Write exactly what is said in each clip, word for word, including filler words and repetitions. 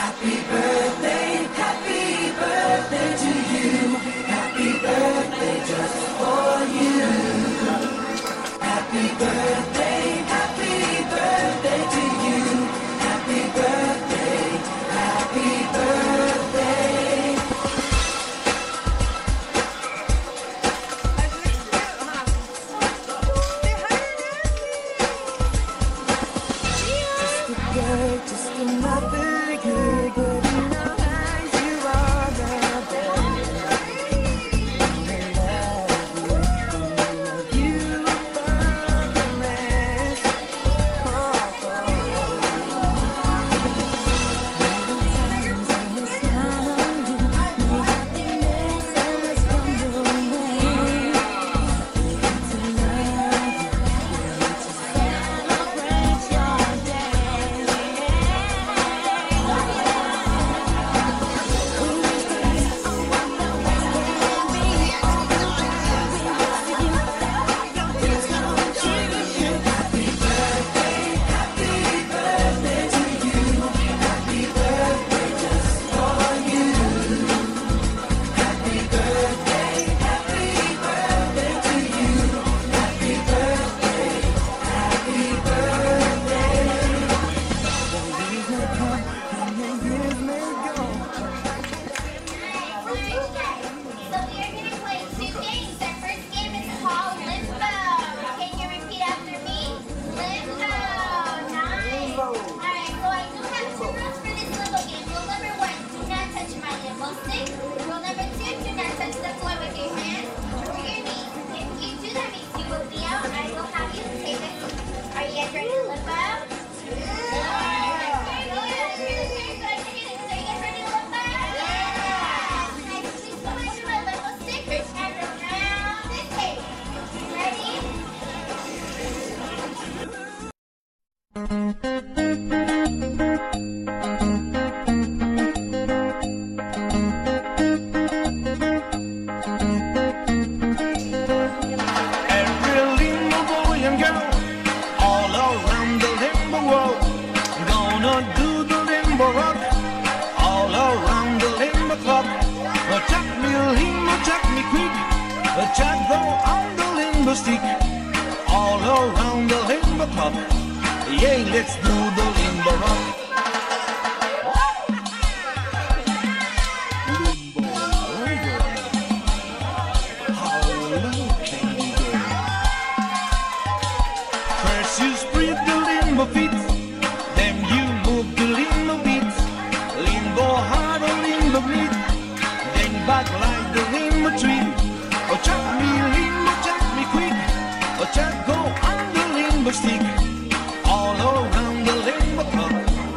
Happy birthday, happy birthday to you. Happy birthday just for you. Happy birthday, happy birthday to you. Happy birthday, happy birthday. Just a girl, just another year, good in our eyes, you are the best. I love you, I love you above the rest. Oh, oh. Little times in the smile on you, may happiness always come your way. Need to love you, need to celebrate your day. So we are going to play two games. Our first game is called Limbo. Can you repeat after me? Limbo. Nice. Alright, so I do have two rules for this limbo game. Rule number one, do not touch my limbo stick. Rule number two, do not touch the floor with your hands or your knees. If you do, that means you will be out and I will have you take a seat. Are you guys ready to limbo? Every limbo boy and girl all around the limbo world gonna do the limbo rock all around the limbo club. Uh, Chuck me limbo, chuck me quick, uh, chuck go on the limbo stick all around the limbo club. Yeah, let's do the limbo rock. Limbo, limbo. How low can you go? First you spread the limbo feet, then you move the limbo beat. Limbo hard or limbo bleed, then back like the limbo tree. Oh, chuck me limbo, chuck me quick. Oh, chuck go on the limbo stick, all around the limbo club.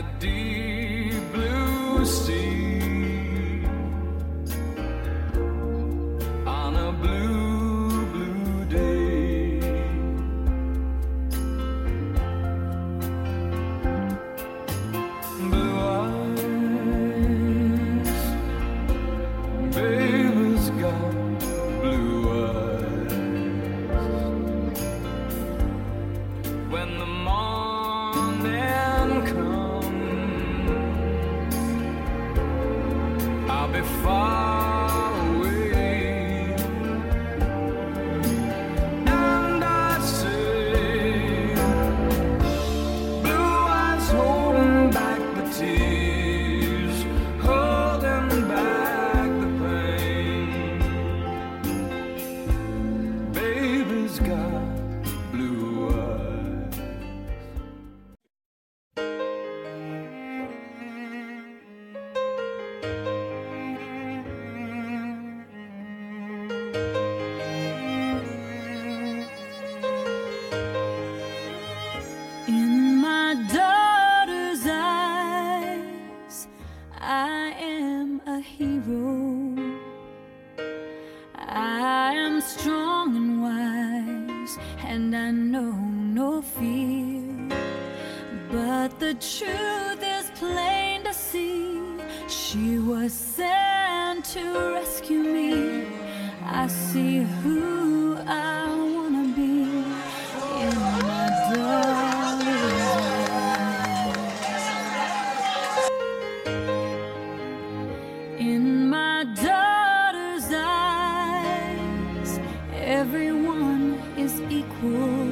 the deep blue sea on a blue, blue day. Blue eyes, baby's got blue eyes. When the morning comes, I'll be far away, and I say, blue eyes holding back the tears, holding back the pain. Baby's got blue eyes. In my daughter's eyes, I am a hero. I am strong and wise, and I know no fear. But the truth is plain to see. She was sent to rescue me. I see who I wanna be in my daughter's eyes. In my daughter's eyes, everyone is equal.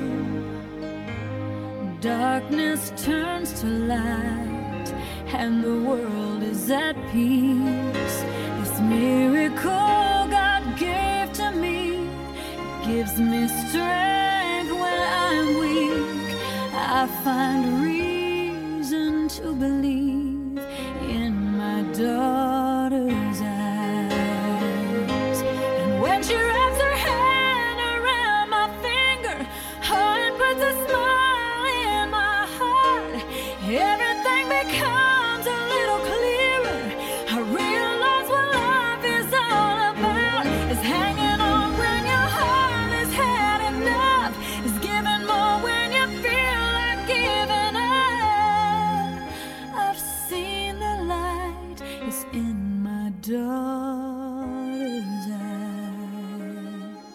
Darkness turns to light, and the world is at peace. This miracle God gave to me gives me strength when I'm weak. I find reason to believe in my daughter's eyes. And when she wraps her hand around my finger, oh, it puts a smile in my heart. Everything becomes a little clearer. I realize what life is all about. It's hanging on when your heart has had enough. It's giving more when you feel like giving up. I've seen the light. It's in my daughter's eyes.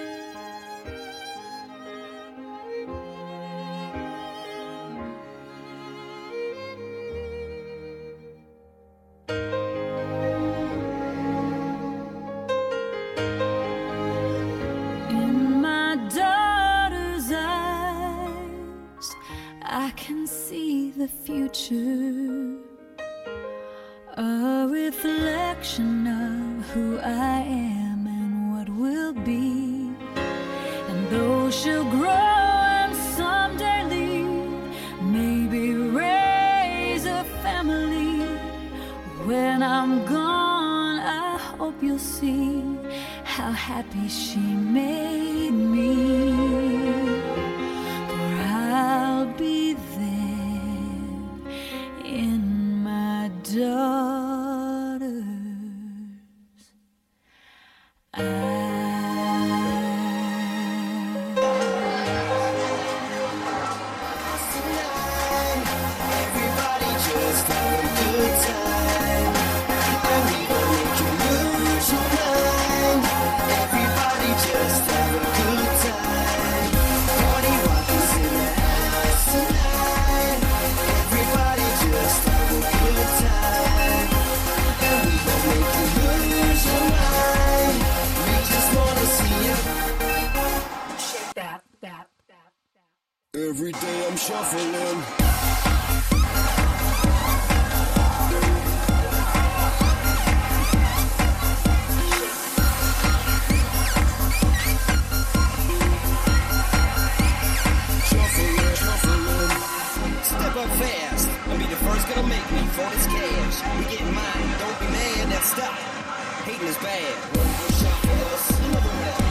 In my daughter's eyes, I can see the future, a reflection of who I am and what will be. And though she'll grow and someday leave, maybe raise a family, when I'm gone, I hope you'll see how happy she made me. For I'll be there in my daughter's Everybody just have a good time, and we gon' make you lose your mind. Everybody just have a good time. Party rockers in the house tonight. Everybody just have a good time, and we gon' make you lose your mind. We just wanna see you shake that, that, that, that. Every day I'm shuffling. Step up fast and be the first gonna make me for this cash. We getting mine, don't be mad, now stop. Hating is bad. One more shot for us, another one.